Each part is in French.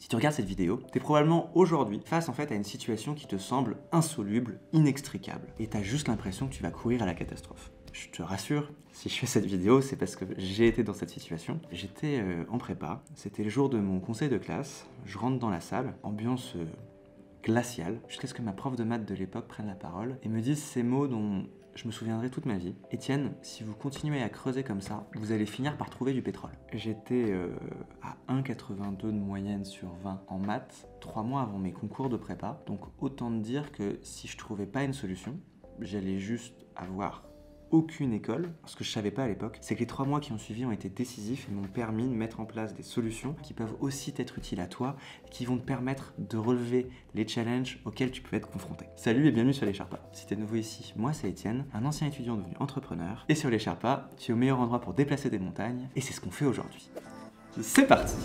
Si tu regardes cette vidéo, tu es probablement aujourd'hui face en fait à une situation qui te semble insoluble, inextricable, et tu as juste l'impression que tu vas courir à la catastrophe. Je te rassure, si je fais cette vidéo, c'est parce que j'ai été dans cette situation. J'étais en prépa, c'était le jour de mon conseil de classe, je rentre dans la salle, ambiance glaciale, jusqu'à ce que ma prof de maths de l'époque prenne la parole et me dise ces mots dont je me souviendrai toute ma vie. Étienne, si vous continuez à creuser comme ça, vous allez finir par trouver du pétrole. J'étais à 1,82 de moyenne sur 20 en maths, 3 mois avant mes concours de prépa, donc autant te dire que si je trouvais pas une solution, j'allais juste avoir aucune école. Ce que je savais pas à l'époque, c'est que les 3 mois qui ont suivi ont été décisifs et m'ont permis de mettre en place des solutions qui peuvent aussi t'être utiles à toi, qui vont te permettre de relever les challenges auxquels tu peux être confronté. Salut et bienvenue sur Les Sherpas. Si t'es nouveau ici, moi c'est Étienne, un ancien étudiant devenu entrepreneur. Et sur Les Sherpas, tu es au meilleur endroit pour déplacer des montagnes, et c'est ce qu'on fait aujourd'hui. C'est parti!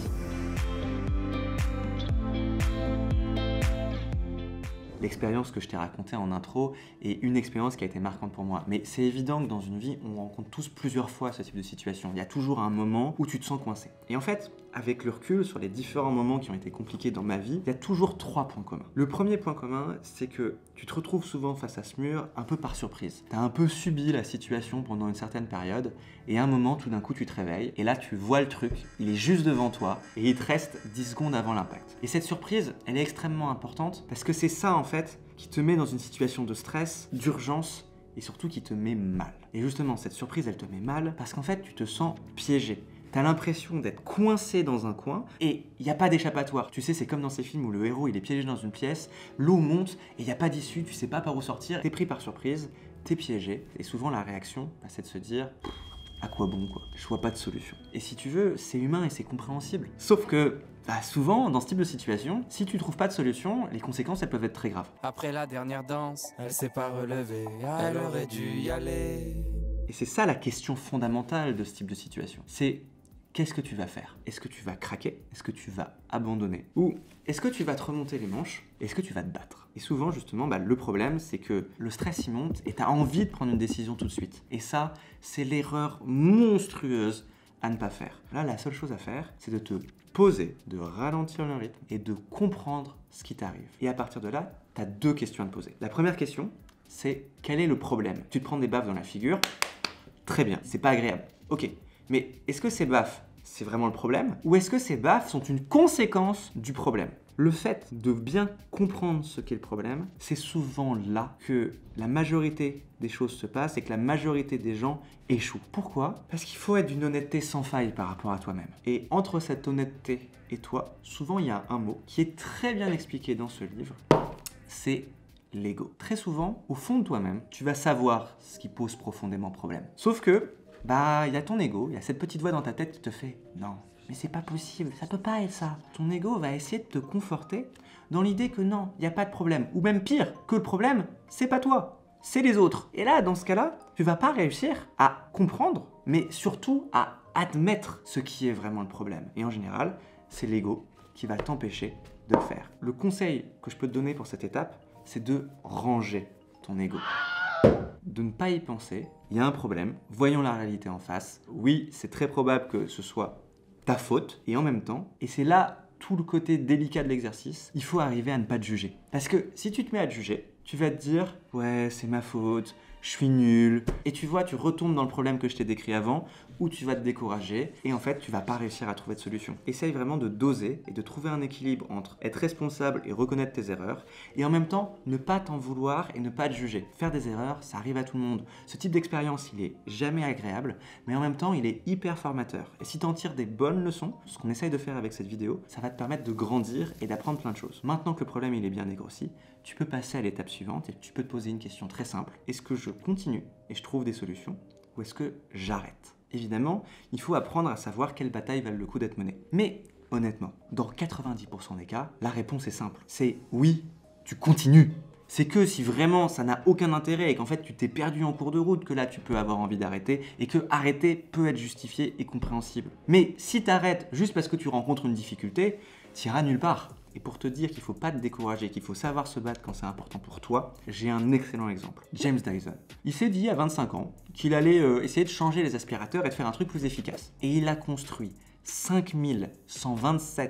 L'expérience que je t'ai racontée en intro est une expérience qui a été marquante pour moi. Mais c'est évident que dans une vie, on rencontre tous plusieurs fois ce type de situation. Il y a toujours un moment où tu te sens coincé. Et en fait, avec le recul sur les différents moments qui ont été compliqués dans ma vie, il y a toujours 3 points communs. Le premier point commun, c'est que tu te retrouves souvent face à ce mur un peu par surprise. Tu as un peu subi la situation pendant une certaine période et à un moment, tout d'un coup, tu te réveilles et là, tu vois le truc, il est juste devant toi et il te reste 10 secondes avant l'impact. Et cette surprise, elle est extrêmement importante parce que c'est ça, en fait, qui te met dans une situation de stress, d'urgence et surtout qui te met mal. Et justement, cette surprise, elle te met mal parce qu'en fait, tu te sens piégé. T'as l'impression d'être coincé dans un coin et il n'y a pas d'échappatoire. Tu sais, c'est comme dans ces films où le héros il est piégé dans une pièce, l'eau monte et il n'y a pas d'issue, tu sais pas par où sortir, t'es pris par surprise, t'es piégé. Et souvent la réaction, c'est de se dire à quoi bon quoi, je vois pas de solution. Et si tu veux, c'est humain et c'est compréhensible. Sauf que souvent, dans ce type de situation, si tu trouves pas de solution, les conséquences elles peuvent être très graves. Après la dernière danse, elle s'est pas relevée, elle aurait dû y aller. Et c'est ça la question fondamentale de ce type de situation. C'est qu'est-ce que tu vas faire? Est-ce que tu vas craquer? Est-ce que tu vas abandonner? Ou est-ce que tu vas te remonter les manches? Est-ce que tu vas te battre? Et souvent, justement, le problème, c'est que le stress y monte et tu as envie de prendre une décision tout de suite. Et ça, c'est l'erreur monstrueuse à ne pas faire. Là, la seule chose à faire, c'est de te poser, de ralentir le rythme et de comprendre ce qui t'arrive. Et à partir de là, tu as 2 questions à te poser. La première question, c'est quel est le problème? Tu te prends des baffes dans la figure, très bien, c'est pas agréable. Ok, mais est-ce que ces baffes, c'est vraiment le problème? Ou est-ce que ces baffes sont une conséquence du problème? Le fait de bien comprendre ce qu'est le problème, c'est souvent là que la majorité des choses se passent et que la majorité des gens échouent. Pourquoi? Parce qu'il faut être d'une honnêteté sans faille par rapport à toi-même. Et entre cette honnêteté et toi, souvent il y a un mot qui est très bien expliqué dans ce livre, c'est l'ego. Très souvent, au fond de toi-même, tu vas savoir ce qui pose profondément problème. Sauf que, il y a ton ego, il y a cette petite voix dans ta tête qui te fait « Non, mais c'est pas possible, ça peut pas être ça ». Ton ego va essayer de te conforter dans l'idée que non, il n'y a pas de problème. Ou même pire, que le problème, c'est pas toi, c'est les autres. Et là, dans ce cas-là, tu vas pas réussir à comprendre, mais surtout à admettre ce qui est vraiment le problème. Et en général, c'est l'ego qui va t'empêcher de le faire. Le conseil que je peux te donner pour cette étape, c'est de ranger ton ego. De ne pas y penser, il y a un problème, voyons la réalité en face. Oui, c'est très probable que ce soit ta faute, et en même temps, et c'est là tout le côté délicat de l'exercice, il faut arriver à ne pas te juger. Parce que si tu te mets à te juger, tu vas te dire « Ouais, c'est ma faute, je suis nul ». Et tu vois, tu retombes dans le problème que je t'ai décrit avant, où tu vas te décourager, et en fait, tu vas pas réussir à trouver de solution. Essaye vraiment de doser et de trouver un équilibre entre être responsable et reconnaître tes erreurs, et en même temps, ne pas t'en vouloir et ne pas te juger. Faire des erreurs, ça arrive à tout le monde. Ce type d'expérience, il est jamais agréable, mais en même temps, il est hyper formateur. Et si tu en tires des bonnes leçons, ce qu'on essaye de faire avec cette vidéo, ça va te permettre de grandir et d'apprendre plein de choses. Maintenant que le problème il est bien dégrossi, tu peux passer à l'étape suivante et tu peux te poser une question très simple. Est-ce que je continue et je trouve des solutions, ou est-ce que j'arrête? Évidemment, il faut apprendre à savoir quelle bataille valent le coup d'être menée. Mais honnêtement, dans 90% des cas, la réponse est simple. C'est oui, tu continues. C'est que si vraiment ça n'a aucun intérêt et qu'en fait tu t'es perdu en cours de route, que là tu peux avoir envie d'arrêter et que arrêter peut être justifié et compréhensible. Mais si tu arrêtes juste parce que tu rencontres une difficulté, tu iras nulle part. Et pour te dire qu'il ne faut pas te décourager, qu'il faut savoir se battre quand c'est important pour toi, j'ai un excellent exemple. James Dyson. Il s'est dit à 25 ans qu'il allait essayer de changer les aspirateurs et de faire un truc plus efficace. Et il a construit 5127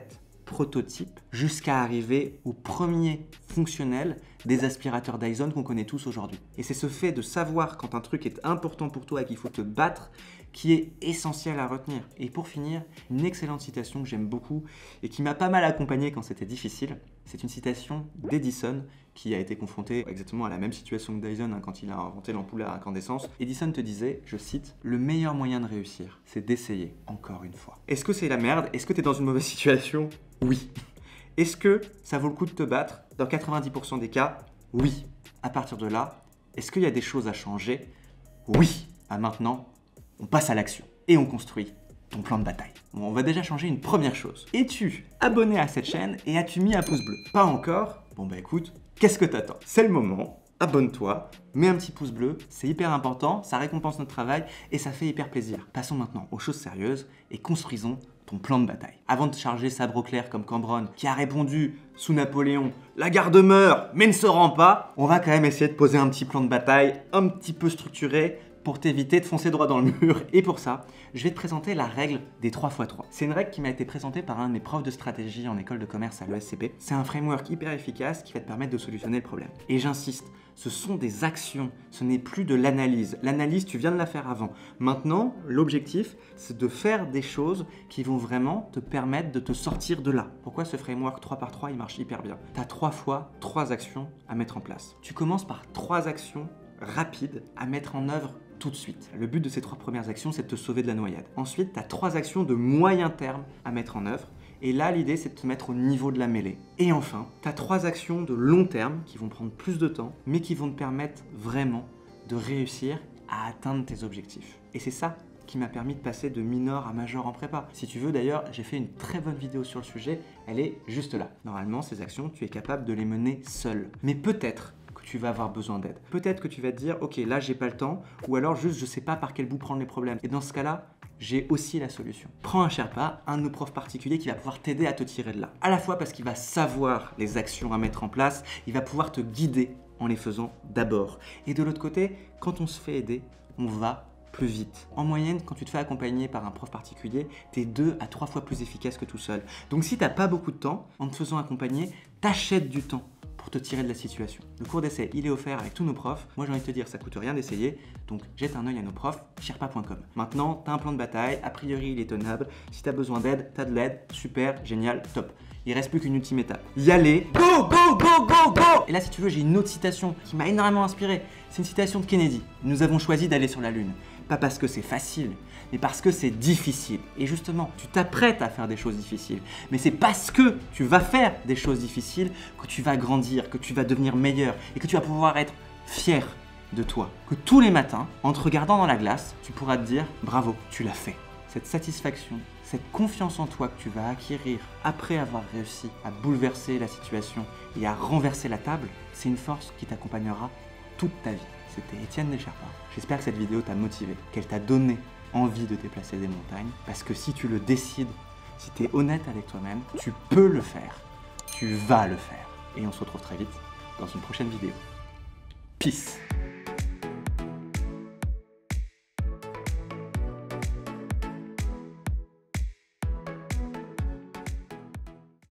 prototype jusqu'à arriver au premier fonctionnel des aspirateurs Dyson qu'on connaît tous aujourd'hui. Et c'est ce fait de savoir quand un truc est important pour toi et qu'il faut te battre qui est essentiel à retenir. Et pour finir, une excellente citation que j'aime beaucoup et qui m'a pas mal accompagné quand c'était difficile, c'est une citation d'Edison qui a été confronté exactement à la même situation que Dyson quand il a inventé l'ampoule à incandescence. Edison te disait, je cite, « Le meilleur moyen de réussir, c'est d'essayer encore une fois. » Est-ce que c'est la merde? Est-ce que tu es dans une mauvaise situation? Oui. Est-ce que ça vaut le coup de te battre? Dans 90% des cas, oui. À partir de là, est-ce qu'il y a des choses à changer? Oui. Maintenant, on passe à l'action et on construit ton plan de bataille. Bon, on va déjà changer une première chose. Es-tu abonné à cette chaîne et as-tu mis un pouce bleu? Pas encore? Bon bah écoute, qu'est-ce que t'attends? C'est le moment, abonne-toi, mets un petit pouce bleu, c'est hyper important, ça récompense notre travail et ça fait hyper plaisir. Passons maintenant aux choses sérieuses et construisons ton plan de bataille. Avant de charger sabre au clair comme Cambronne, qui a répondu sous Napoléon « La garde meurt, mais ne se rend pas », on va quand même essayer de poser un petit plan de bataille, un petit peu structuré, pour t'éviter de foncer droit dans le mur. Et pour ça, je vais te présenter la règle des 3x3. C'est une règle qui m'a été présentée par un de mes profs de stratégie en école de commerce à l'ESCP. C'est un framework hyper efficace qui va te permettre de solutionner le problème. Et j'insiste, ce sont des actions, ce n'est plus de l'analyse. L'analyse, tu viens de la faire avant. Maintenant, l'objectif, c'est de faire des choses qui vont vraiment te permettre de te sortir de là. Pourquoi ce framework 3x3, il marche hyper bien? Tu as 3 fois 3 actions à mettre en place. Tu commences par 3 actions rapides à mettre en œuvre tout de suite. Le but de ces 3 premières actions, c'est de te sauver de la noyade. Ensuite, tu as 3 actions de moyen terme à mettre en œuvre. Et là, l'idée, c'est de te mettre au niveau de la mêlée. Et enfin, tu as 3 actions de long terme qui vont prendre plus de temps, mais qui vont te permettre vraiment de réussir à atteindre tes objectifs. Et c'est ça qui m'a permis de passer de minor à major en prépa. Si tu veux, d'ailleurs, j'ai fait une très bonne vidéo sur le sujet. Elle est juste là. Normalement, ces actions, tu es capable de les mener seul. Mais peut-être tu vas avoir besoin d'aide. Peut-être que tu vas te dire, ok, là j'ai pas le temps, ou alors juste je sais pas par quel bout prendre les problèmes. Et dans ce cas-là, j'ai aussi la solution. Prends un Sherpa, un de nos profs particuliers qui va pouvoir t'aider à te tirer de là. À la fois parce qu'il va savoir les actions à mettre en place, il va pouvoir te guider en les faisant d'abord. Et de l'autre côté, quand on se fait aider, on va plus vite. En moyenne, quand tu te fais accompagner par un prof particulier, tu es 2 à 3 fois plus efficace que tout seul. Donc si tu n'as pas beaucoup de temps, en te faisant accompagner, t'achètes du temps pour te tirer de la situation. Le cours d'essai, il est offert avec tous nos profs. Moi, j'ai envie de te dire, ça coûte rien d'essayer. Donc, jette un œil à nos profs, sherpa.com. Maintenant, tu as un plan de bataille. A priori, il est tenable. Si tu as besoin d'aide, tu as de l'aide. Super, génial, top. Il reste plus qu'une ultime étape. Y aller. Go, go, go, go, go! Et là, si tu veux, j'ai une autre citation qui m'a énormément inspiré. C'est une citation de Kennedy. Nous avons choisi d'aller sur la Lune. Pas parce que c'est facile, mais parce que c'est difficile. Et justement, tu t'apprêtes à faire des choses difficiles. Mais c'est parce que tu vas faire des choses difficiles que tu vas grandir, que tu vas devenir meilleur et que tu vas pouvoir être fier de toi. Que tous les matins, en te regardant dans la glace, tu pourras te dire « Bravo, tu l'as fait ». Cette satisfaction, cette confiance en toi que tu vas acquérir après avoir réussi à bouleverser la situation et à renverser la table, c'est une force qui t'accompagnera toute ta vie. C'était Étienne Descharpins. J'espère que cette vidéo t'a motivé, qu'elle t'a donné envie de déplacer des montagnes. Parce que si tu le décides, si tu es honnête avec toi-même, tu peux le faire. Tu vas le faire. Et on se retrouve très vite dans une prochaine vidéo. Peace!